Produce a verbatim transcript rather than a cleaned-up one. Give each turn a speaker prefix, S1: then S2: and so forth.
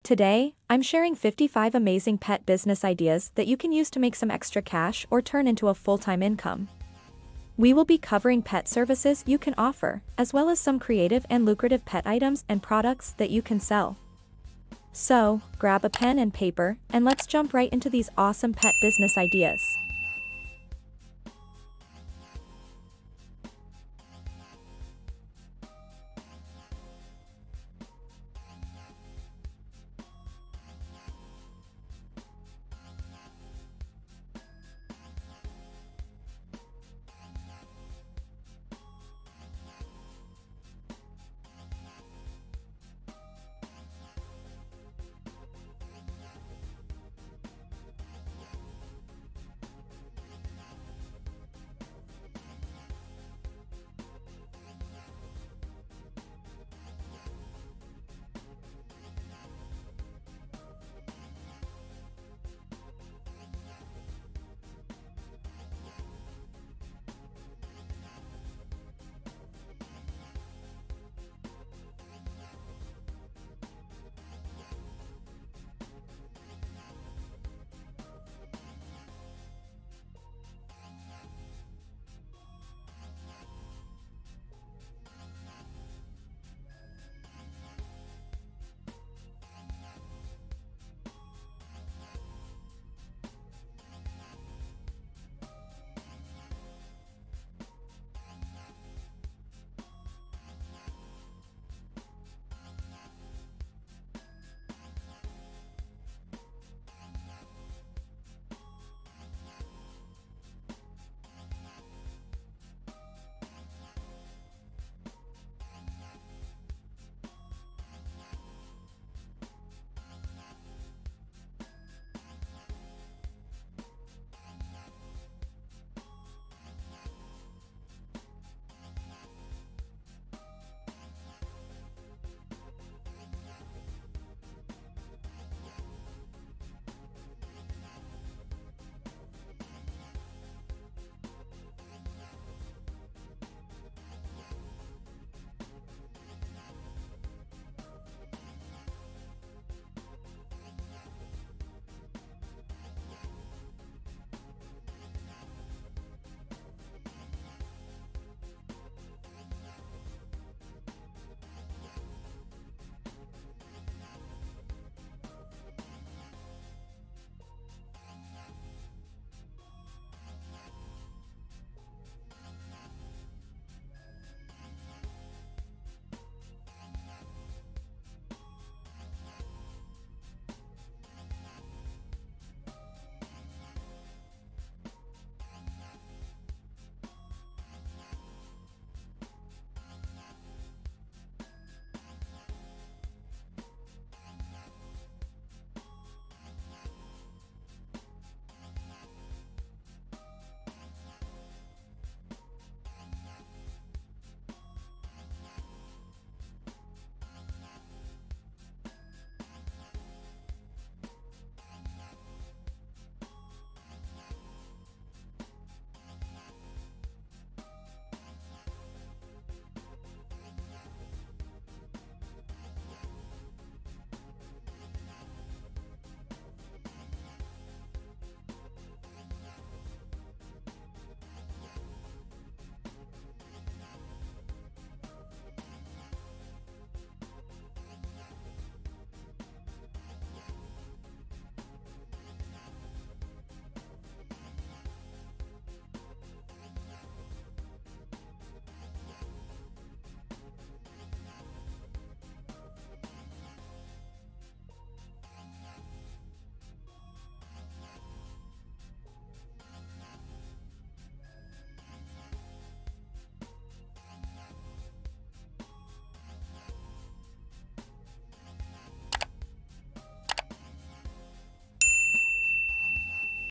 S1: Today, I'm sharing fifty-five amazing pet business ideas that you can use to make some extra cash or turn into a full-time income. We will be covering pet services you can offer, as well as some creative and lucrative pet items and products that you can sell. So, grab a pen and paper, and let's jump right into these awesome pet business ideas.